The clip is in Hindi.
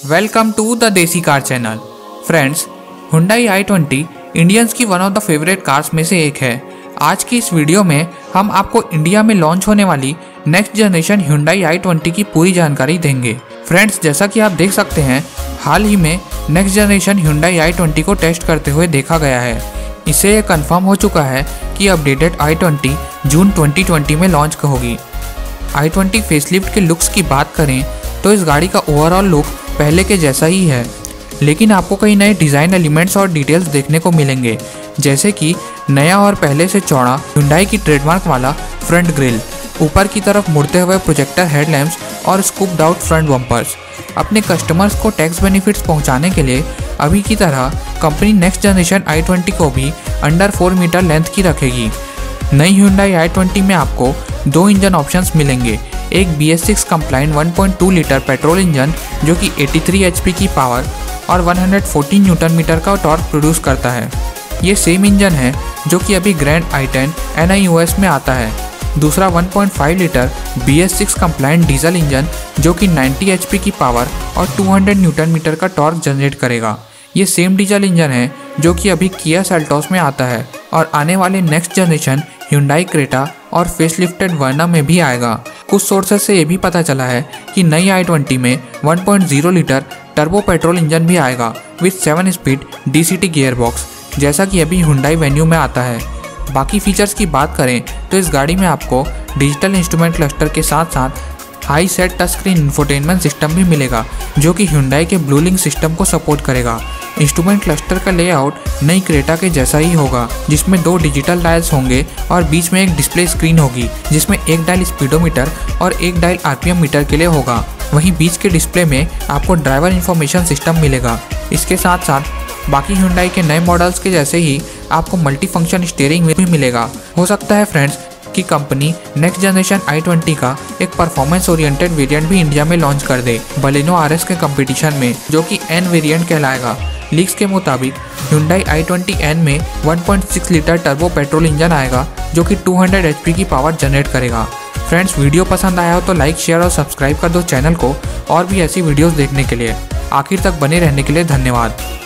Welcome to the Desi car channel. Friends, Hyundai i20 Indians की one of the favourite cars में से एक है। आज की इस वीडियो में हम आपको इंडिया में लॉन्च होने वाली नेक्स्ट जनरेशन Hyundai i20 की पूरी जानकारी देंगे। फ्रेंड्स, जैसा कि आप देख सकते हैं, हाल ही में नेक्स्ट जनरेशन Hyundai i20 को टेस्ट करते हुए देखा गया है। इससे ये कंफर्म हो चुका है कि अपडेटेड i20 जून 2020 में लॉन्च होगी। i20 फेसलिफ्ट के लुक्स की बात करें तो इस गाड़ी का ओवरऑल लुक पहले के जैसा ही है, लेकिन आपको कई नए डिज़ाइन एलिमेंट्स और डिटेल्स देखने को मिलेंगे, जैसे कि नया और पहले से चौड़ा Hyundai की ट्रेडमार्क वाला फ्रंट ग्रिल, ऊपर की तरफ मुड़ते हुए प्रोजेक्टर हेडलैम्प्स और स्कूप्ड आउट फ्रंट बम्पर्स। अपने कस्टमर्स को टैक्स बेनिफिट्स पहुंचाने के लिए अभी की तरह कंपनी नेक्स्ट जनरेशन i20 को भी अंडर 4 मीटर लेंथ की रखेगी। नई Hyundai i20 में आपको दो इंजन ऑप्शंस मिलेंगे, एक BS6 complaint 1.2 litre petrol engine जो कि 83 HP की पावर और 114 न्यूटन मीटर का टॉर्क प्रोड्यूस करता है। ये सेम इंजन है जो कि अभी ग्रैंड i10 NIOS में आता है। दूसरा 1.5 litre BS6 complaint diesel engine जो कि 90 HP की पावर और 200 न्यूटन मीटर का टॉर्क जनरेट करेगा। ये सेम डीजल इंजन है जो कि अभी Kia Seltos में आता है और आने वाले नेक्स्ट जनरेशन Hyundai Creta और फेसलिफ्टेड वर्ना में भी आएगा। कुछ सोर्सेस से ये भी पता चला है कि नई i20 में 1.0 लीटर टर्बो पेट्रोल इंजन भी आएगा विद 7 स्पीड DCT गियरबॉक्स, जैसा कि अभी Hyundai Venue में आता है। बाकी फीचर्स की बात करें तो इस गाड़ी में आपको डिजिटल इंस्ट्रूमेंट क्लस्टर के साथ साथ high set touch screen infotainment system भी मिलेगा जो कि Hyundai के ब्लू लिंक सिस्टम को सपोर्ट करेगा। इंस्ट्रूमेंट क्लस्टर का लेआउट नई क्रेटा के जैसा ही होगा, जिसमें 2 डिजिटल डायल्स होंगे और बीच में एक डिस्प्ले स्क्रीन होगी जिसमें एक डायल स्पीडोमीटर और एक डायल RPM मीटर के लिए होगा। वहीं बीच के डिस्प्ले में आपको ड्राइवर इंफॉर्मेशन सिस्टम मिलेगा। इसके साथ साथ बाकी Hyundai के नए मॉडल्स के जैसे ही आपको मल्टी फंक्शन स्टीयरिंग भी मिलेगा। हो सकता है फ्रेंड्स कि कंपनी नेक्स्ट जनरेशन i20 का एक परफॉर्मेंस ओरिएंटेड वेरिएंट भी इंडिया में लॉन्च कर दे बलेनो RS के कंपटीशन में, जो कि N वेरिएंट कहलाएगा। लीक्स के मुताबिक Hyundai i20N में 1.6 लीटर टर्बो पेट्रोल इंजन आएगा जो कि 200 HP की पावर जनरेट करेगा। फ्रेंड्स, वीडियो पसंद आया हो तो लाइक, शेयर और सब्सक्राइब कर दो चैनल को और भी ऐसी वीडियोस देखने के लिए। आखिर तक बने रहने के लिए धन्यवाद।